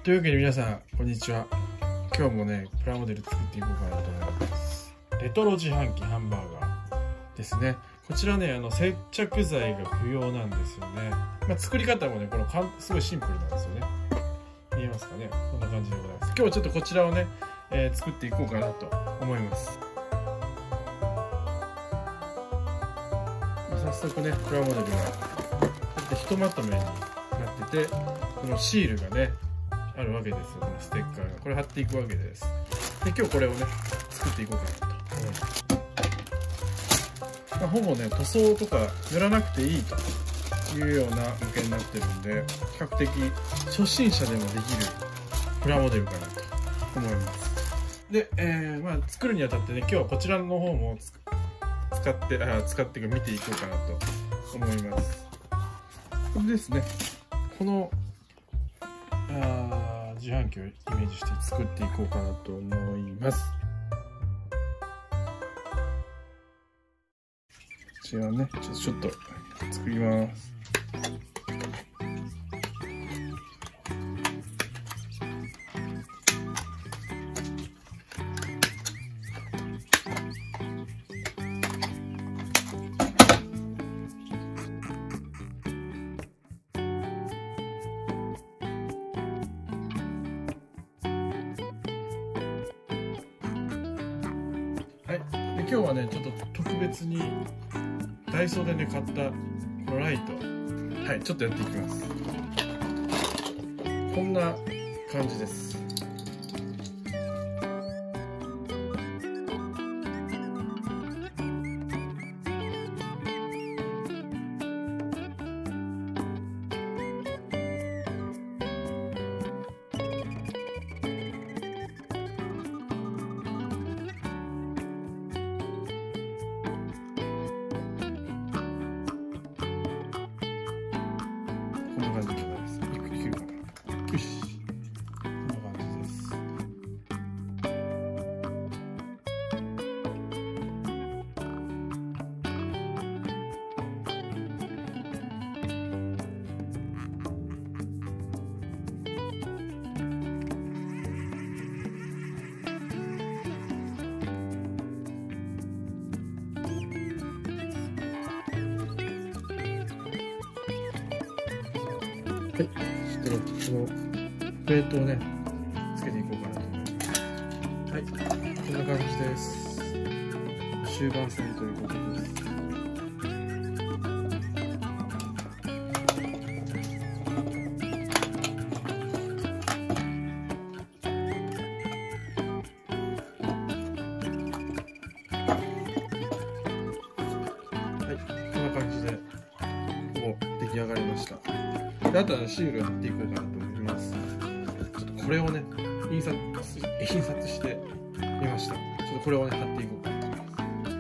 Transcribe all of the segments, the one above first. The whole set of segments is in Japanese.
というわけで皆さんこんにちは。今日もねプラモデル作っていこうかなと思います。レトロ自販機ハンバーガーですね。こちらね接着剤が不要なんですよね。作り方もねすごいシンプルなんですよね。見えますかね。こんな感じでございます。今日はちょっとこちらをね、作っていこうかなと思います。早速ねプラモデルがひとまとめになってて、このシールがねあるわけですよ。このステッカーがこれ貼っていくわけです。で今日これをね作っていこうかなと思います。ほぼね塗装とか塗らなくていいというような向けになってるんで、比較的初心者でもできるプラモデルかなと思います。で、作るにあたってね今日はこちらの方も使って見ていこうかなと思います。これですね、この自販機をイメージして作っていこうかなと思います。こちらねちょっと作ります。はい、で今日はねちょっと特別にダイソーでね買ったこのライト、はい、ちょっとやっていきます。こんな感じです。こんな感じでございます。いけるかな。よし。こんな感じです。はい、ちょっとこのプレートをねつけていこうかなと思います。はい、こんな感じです。終盤戦ということです。はい、こんな感じでもう出来上がりました。であとはシールを貼っていこうかなと思います。ちょっとこれをね印刷してみました。ちょっとこれをね貼っていこうかなと思います。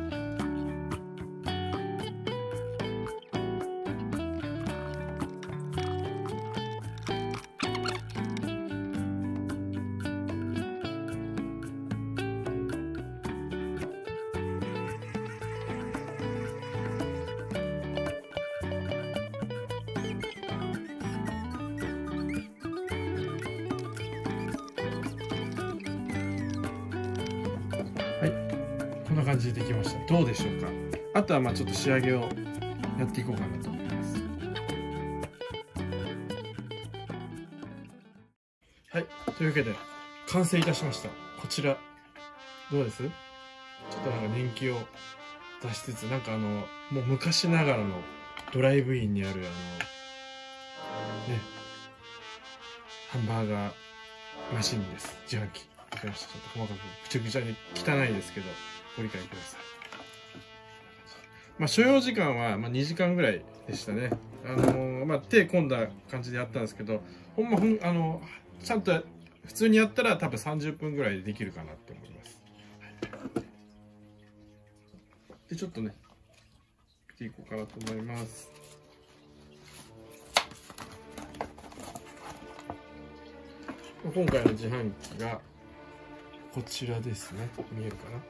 はい、こんな感じでできました。どうでしょうか。あとはちょっと仕上げをやっていこうかなと思います。はい、というわけで完成いたしました。こちらどうです？ちょっと年季を出しつつ、もう昔ながらのドライブインにあるハンバーガーマシンです。自販機。わかりました。ちょっと細かくぐちゃぐちゃに汚いですけどご理解ください。所要時間は2時間ぐらいでしたね。手込んだ感じでやったんですけど、ちゃんと普通にやったら多分30分ぐらいでできるかなって思います。でちょっとね見ていこうかなと思います。今回の自販機がこちらですね。見えるかな。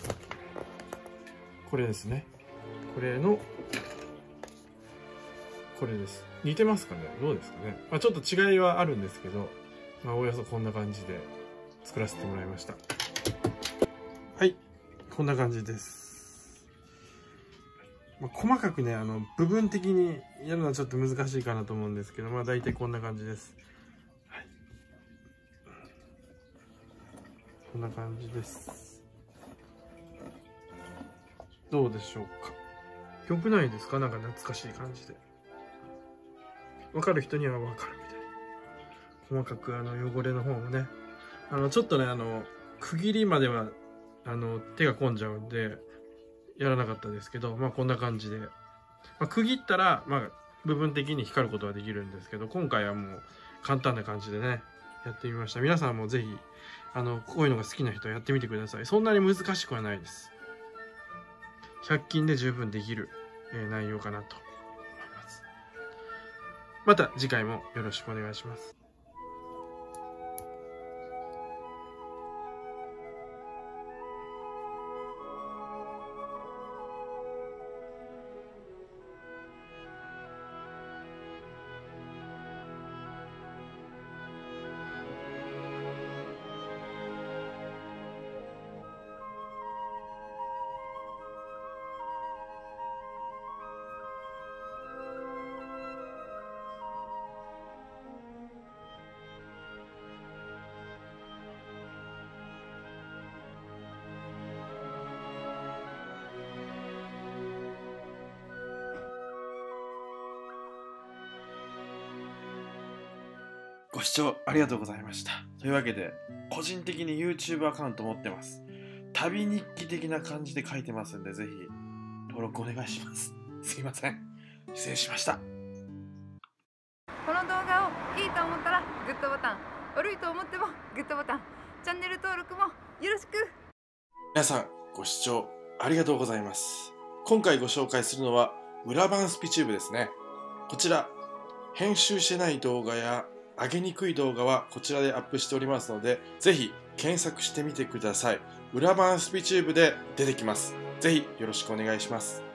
これですね。これのこれです。似てますかね？どうですかね？まあ、ちょっと違いはあるんですけど、まあ、おおよそこんな感じで作らせてもらいました。はい、こんな感じです。まあ、細かくね、部分的にやるのはちょっと難しいかなと思うんですけど、まあ大体こんな感じです。はい、こんな感じです。どうでしょうか？良くないですか？なんか懐かしい感じで。わかる人にはわかるみたいな。細かく汚れの方もね、ちょっとね、区切りまでは手が込んじゃうんでやらなかったですけど、まあこんな感じで、まあ、区切ったらまあ部分的に光ることはできるんですけど、今回はもう簡単な感じでねやってみました。皆さんもぜひこういうのが好きな人はやってみてください。そんなに難しくはないです。100均で十分できる、内容かなと思います。また次回もよろしくお願いします。ご視聴ありがとうございました。というわけで、個人的に YouTube アカウント持ってます。旅日記的な感じで書いてますんで、ぜひ登録お願いします。すいません。失礼しました。 この動画をいいと思ったらグッドボタン、悪いと思ってもグッドボタン、チャンネル登録もよろしく。 皆さんご視聴ありがとうございます。今回ご紹介するのは裏版スピチューブですね。こちら編集してない動画や上げにくい動画はこちらでアップしておりますので、ぜひ検索してみてください。裏版スピチューブで出てきます。ぜひよろしくお願いします。